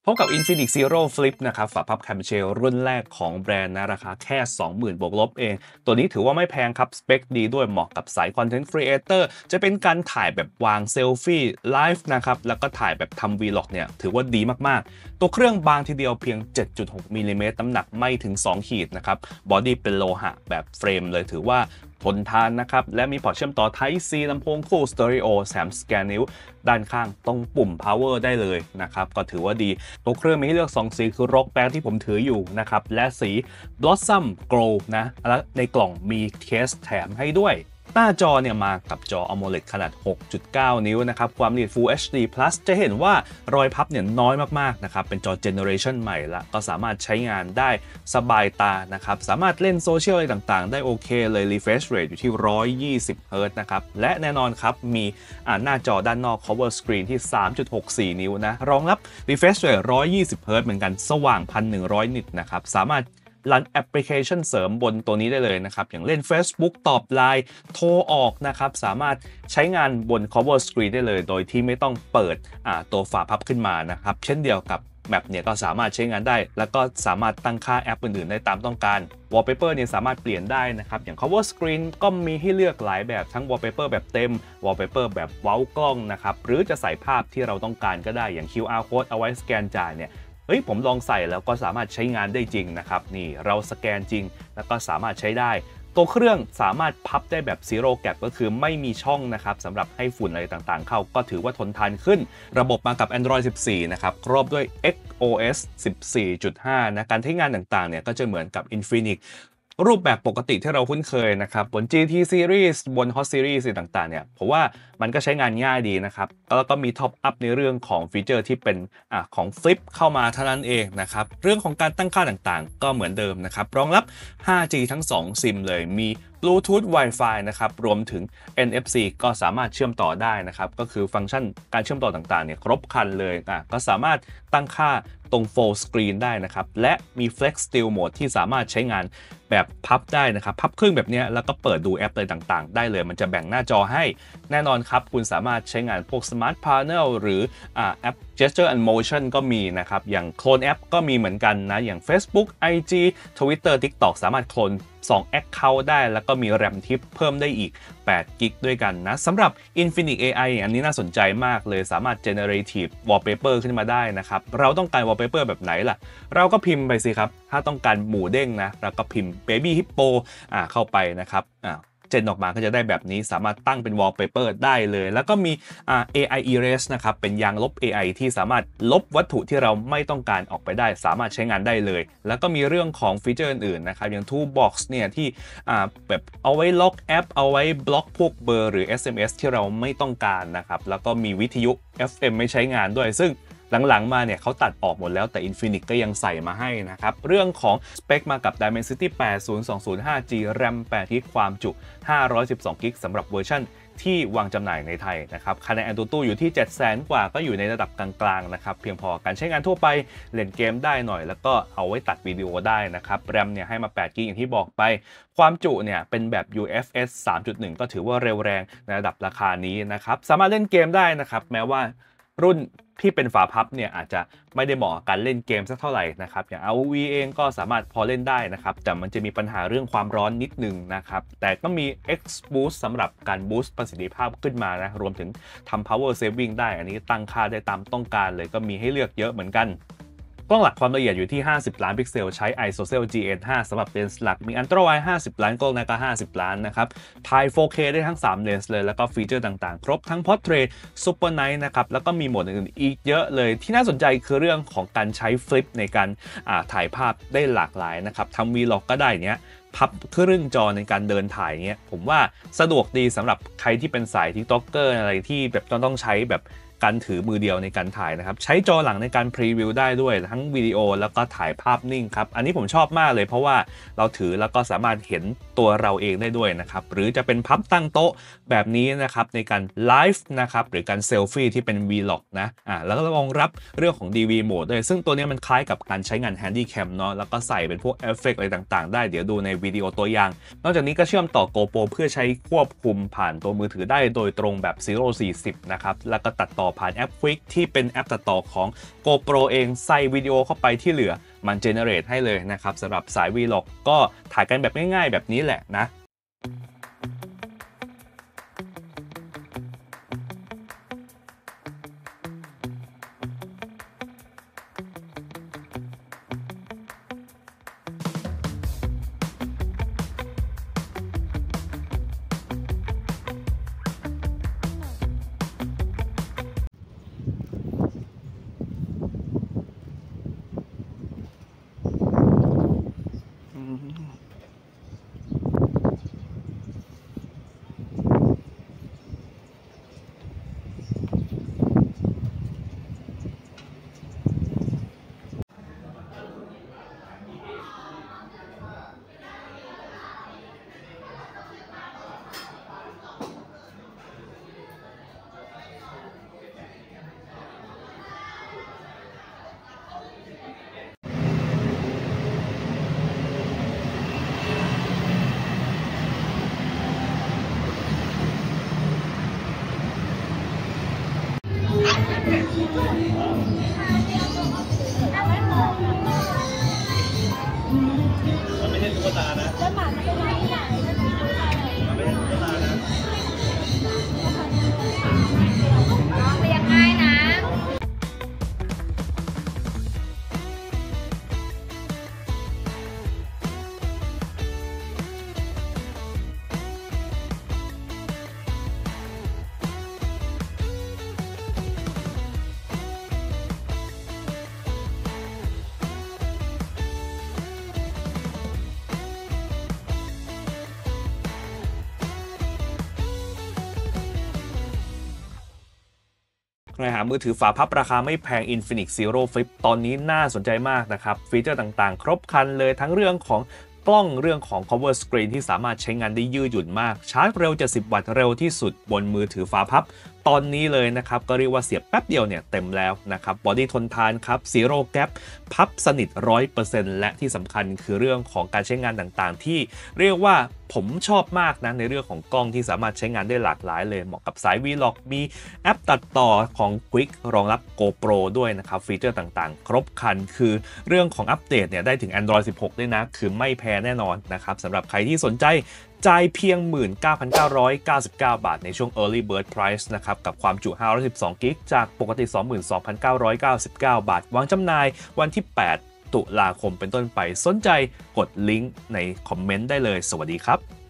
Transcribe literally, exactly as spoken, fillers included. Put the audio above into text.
พบกับ Infinix Zero Flip นะครับฝาพับแคมเชลรุ่นแรกของแบรนด์นะราคาแค่ สองหมื่น บวกลบเองตัวนี้ถือว่าไม่แพงครับสเปคดีด้วยเหมาะกับสายคอนเทนต์ครีเอเตอร์จะเป็นการถ่ายแบบวางเซลฟี่ไลฟ์นะครับแล้วก็ถ่ายแบบทำ Vlog เนี่ยถือว่าดีมากๆตัวเครื่องบางทีเดียวเพียง เจ็ดจุดหกมิลลิเมตรน้ำหนักไม่ถึงสองขีดนะครับบอดี้เป็นโลหะแบบเฟรมเลยถือว่าทนทานนะครับและมีพอร์ตเชื่อมต่อ Type C ลำโพงคู่สเตอริโอแถมสแกนนิ้วด้านข้างตรงปุ่ม power ได้เลยนะครับก็ถือว่าดีตัวเครื่องมีให้เลือกสองสีคือ Rock Black ที่ผมถืออยู่นะครับและสี Blossom Gold นะและในกล่องมีเคสแถมให้ด้วยหน้าจอเนี่ยมากับจอ AMOLED ขนาด หกจุดเก้า นิ้วนะครับความละเอียด Full เอช ดี Plus จะเห็นว่ารอยพับเนี่ยน้อยมากๆนะครับเป็นจอเจเนอเรชันใหม่ละก็สามารถใช้งานได้สบายตานะครับสามารถเล่นโซเชียลอะไรต่างๆได้โอเคเลย Refresh Rate อยู่ที่หนึ่งร้อยยี่สิบเฮิร์ตซ์นะครับและแน่นอนครับมีหน้าจอด้านนอก Cover Screen ที่ สามจุดหกสี่ นิ้วนะรองรับ Refresh Rate หนึ่งร้อยยี่สิบเฮิร์ตซ์เหมือนกันสว่าง หนึ่งพันหนึ่งร้อย นิตนะครับสามารถรันแอปพลิเคชันเสริมบนตัวนี้ได้เลยนะครับอย่างเล่น Facebook ตอบ ไลน์ โทรออกนะครับสามารถใช้งานบน Cover Screen ได้เลยโดยที่ไม่ต้องเปิดตัวฝาพับขึ้นมานะครับเช่นเดียวกับแมปเนี่ยก็สามารถใช้งานได้แล้วก็สามารถตั้งค่าแอปอื่นๆได้ตามต้องการ Wallpaper เนี่ยสามารถเปลี่ยนได้นะครับอย่าง Cover Screen ก็มีให้เลือกหลายแบบทั้ง Wallpaper แบบเต็ม Wallpaper แบบเว้ากล้องนะครับหรือจะใส่ภาพที่เราต้องการก็ได้อย่าง คิว อาร์ Code เอาไว้สแกนจ่ายเนี่ยเฮ้ยผมลองใส่แล้วก็สามารถใช้งานได้จริงนะครับนี่เราสแกนจริงแล้วก็สามารถใช้ได้ตัวเครื่องสามารถพับได้แบบ Zero Gap ก็คือไม่มีช่องนะครับสำหรับให้ฝุ่นอะไรต่างๆเข้าก็ถือว่าทนทานขึ้นระบบมากับ Android สิบสี่ นะครับครอบด้วย เอ็กซ์ โอ เอส สิบสี่จุดห้า นะการใช้งานต่างๆเนี่ยก็จะเหมือนกับ Infinixรูปแบบปกติที่เราคุ้นเคยนะครับบน จี ที Series บน Hot Series ต่างๆเนี่ยผมว่ามันก็ใช้งานง่ายดีนะครับแล้วก็มีท็อปอัพในเรื่องของฟีเจอร์ที่เป็นอ่ะของ Flip เข้ามาเท่านั้นเองนะครับเรื่องของการตั้งค่าต่างๆก็เหมือนเดิมนะครับรองรับ ไฟว์จี ทั้งสองซิมเลยมี Bluetooth Wi-Fi นะครับรวมถึง เอ็น เอฟ ซี ก็สามารถเชื่อมต่อได้นะครับก็คือฟังก์ชันการเชื่อมต่อต่างๆเนี่ยครบครันเลยอ่ะก็สามารถตั้งค่าตรง Full Screen ได้นะครับและมี Flex Steel Mode ที่สามารถใช้งานแบบพับได้นะครับพับครึ่งแบบนี้แล้วก็เปิดดูแอปอะไรต่างๆได้เลยมันจะแบ่งหน้าจอให้แน่นอนครับคุณสามารถใช้งานพวก Smart Panel หรืออ่าแอป Gesture and Motion ก็มีนะครับอย่างโคลนแอปก็มีเหมือนกันนะอย่าง Facebook ไอ จี Twitter TikTok สามารถโคลนสอง Account ได้แล้วก็มี RAM ทิปเพิ่มได้อีกแปดกิกด้วยกันนะสำหรับ Infinix เอ ไอ อันนี้น่าสนใจมากเลยสามารถ Generative Wallpaper ขึ้นมาได้นะครับเราต้องการ Wallpaper แบบไหนล่ะเราก็พิมพ์ไปสิครับถ้าต้องการหมูเด้งนะเราก็พิมพ์ Baby Hippo อ่าเข้าไปนะครับอ่าเจนออกมาก็จะได้แบบนี้สามารถตั้งเป็น Wallpaper ได้เลยแล้วก็มีอ่า เอ ไอ Erase นะครับเป็นยางลบ เอ ไอ ที่สามารถลบวัตถุที่เราไม่ต้องการออกไปได้สามารถใช้งานได้เลยแล้วก็มีเรื่องของฟีเจอร์อื่นๆนะครับอย่าง Toolbox เนี่ยที่อ่าแบบเอาไว้ล็อกแอปเอาไว้บล็อกพวกเบอร์หรือ เอส เอ็ม เอส ที่เราไม่ต้องการนะครับแล้วก็มีวิทยุ เอฟ เอ็ม ไม่ใช้งานด้วยซึ่งหลังๆมาเนี่ยเขาตัดออกหมดแล้วแต่ Infinix ก็ยังใส่มาให้นะครับเรื่องของสเปคมากับ Dimensity แปดศูนย์สองศูนย์ห้า จี แรม แปดกิกความจุห้าร้อยสิบสองกิกสำหรับเวอร์ชันที่วางจำหน่ายในไทยนะครับคะแนน AnTuTu อยู่ที่ เจ็ดแสน กว่าก็อยู่ในระดับกลางๆนะครับเพียงพอการใช้งานทั่วไปเล่นเกมได้หน่อยแล้วก็เอาไว้ตัดวิดีโอได้นะครับแรมเนี่ยให้มาแปดกิกอย่างที่บอกไปความจุเนี่ยเป็นแบบ ยู เอฟ เอส สามจุดหนึ่ง ก็ถือว่าเร็วแรงในระดับราคานี้นะครับสามารถเล่นเกมได้นะครับแม้ว่ารุ่นที่เป็นฝาพับเนี่ยอาจจะไม่ได้เหมาะกับการเล่นเกมสักเท่าไหร่นะครับอย่าง อาร์ โอ วี เองก็สามารถพอเล่นได้นะครับแต่มันจะมีปัญหาเรื่องความร้อนนิดนึงนะครับแต่ก็มี X Boost สำหรับการบูสต์ประสิทธิภาพขึ้นมานะรวมถึงทำ power saving ได้อันนี้ตั้งค่าได้ตามต้องการเลยก็มีให้เลือกเยอะเหมือนกันกล้องหลักความละเอียดอยู่ที่ห้าสิบล้านพิกเซลใช้ ISOCELL จี เอ็น ห้า สำหรับเลนส์หลักมี Ultra Wide ห้าสิบล้านกล้องหน้าก็ห้าสิบล้านนะครับถ่าย โฟร์เค ได้ทั้งสามเลนส์เลยแล้วก็ฟีเจอร์ต่างๆครบทั้ง Portrait Super Night นะครับแล้วก็มีโหมดอื่นๆอีกเยอะเลยที่น่าสนใจคือเรื่องของการใช้ฟลิปในการถ่ายภาพได้หลากหลายนะครับทำ Vlog ก็ได้เนี้ยพับครึ่งจอในการเดินถ่ายเงี้ยผมว่าสะดวกดีสำหรับใครที่เป็นสาย TikToker อะไรที่แบบต้องต้องใช้แบบการถือมือเดียวในการถ่ายนะครับใช้จอหลังในการพรีวิวได้ด้วยทั้งวิดีโอแล้วก็ถ่ายภาพนิ่งครับอันนี้ผมชอบมากเลยเพราะว่าเราถือแล้วก็สามารถเห็นตัวเราเองได้ด้วยนะครับหรือจะเป็นพับตั้งโต๊ะแบบนี้นะครับในการไลฟ์นะครับหรือการเซลฟี่ที่เป็น Vlog นะอ่าแล้วก็รองรับเรื่องของ ดี วี Mode ด้วยซึ่งตัวนี้มันคล้ายกับการใช้งาน Handycam เนาะแล้วก็ใส่เป็นพวกเอฟเฟกต์อะไรต่างๆได้เดี๋ยวดูในวิดีโอตัวอย่างนอกจากนี้ก็เชื่อมต่อ GoPro เพื่อใช้ควบคุมผ่านตัวมือถือได้โดยตรงแบบ ศูนย์ สี่สิบนะครับแล้วก็ตัดต่อผ่านแอป Quick ที่เป็นแอปตัดต่อของ GoPro เองใส่วิดีโอเข้าไปที่เหลือมันเจเนเรตให้เลยนะครับสำหรับสาย Vlog ก็ถ่ายกันแบบง่ายๆแบบนี้แหละนะมันไม่ใช่ตุ๊กตานะแล้วหมามันเป็นไงไหนมันไม่ใช่ตุ๊กตานะน้องเลี้ยงง่ายนะใครหามือถือฝาพับราคาไม่แพง Infinix Zero Flip ตอนนี้น่าสนใจมากนะครับฟีเจอร์ต่างๆครบครันเลยทั้งเรื่องของกล้องเรื่องของ cover screen ที่สามารถใช้งานได้ยืดหยุ่นมากชาร์จเร็วเจ็ดสิบวัตต์เร็วที่สุดบนมือถือฝาพับตอนนี้เลยนะครับก็เรียกว่าเสียบแป๊บเดียวเนี่ยเต็มแล้วนะครับบอดี้ทนทานครับ Zero Gap พับสนิท หนึ่งร้อยเปอร์เซ็นต์ และที่สำคัญคือเรื่องของการใช้งานต่างๆที่เรียกว่าผมชอบมากนะในเรื่องของกล้องที่สามารถใช้งานได้หลากหลายเลยเหมาะกับสาย Vlog มีแอปตัดต่อของ Quick รองรับ GoPro ด้วยนะครับฟีเจอร์ต่างๆครบครันคือเรื่องของอัปเดตเนี่ยได้ถึง Android สิบหกด้วยนะคือไม่แพ้แน่นอนนะครับสำหรับใครที่สนใจจ่ายเพียง หนึ่งหมื่นเก้าพันเก้าร้อยเก้าสิบเก้า บาทในช่วง Early Bird Price นะครับกับความจุห้าร้อยสิบสองกิกจากปกติ สองหมื่นสองพันเก้าร้อยเก้าสิบเก้า บาทวางจำหน่ายวันที่แปดตุลาคมเป็นต้นไปสนใจกดลิงก์ในคอมเมนต์ได้เลยสวัสดีครับ